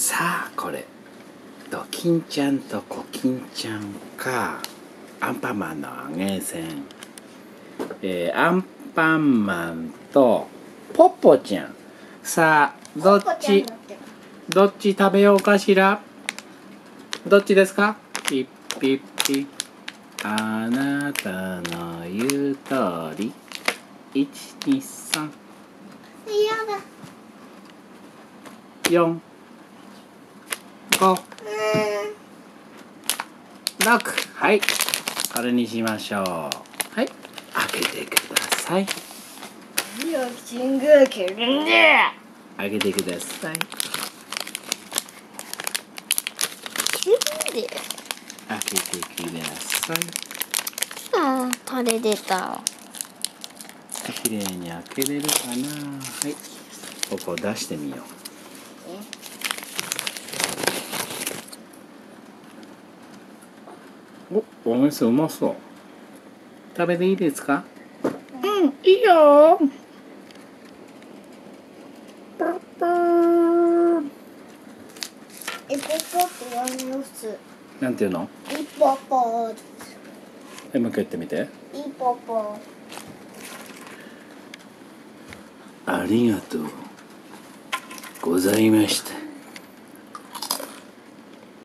さあこれドキンちゃんとコキンちゃんかアンパンマンの揚げせん、アンパンマンとポッポちゃん、さあどっち食べようかしら。どっちですか。ピッピッピッ、あなたの言う通り。123 やだ 4 5 6、はい、これにしましょう。はい、開けてください。 よしんぐけるんで開けてください。 で開けてください。 ああ、垂れ出た。 きれいに開けれるかな。はい、ここ出してみよう。お店うまそう。食べていいですか。うん、いいよ。 ポッポー。ポッポって言われます。 なんていうの。 ポッポ。 もう一回言ってみて。 ポッポ。 ありがとうございました。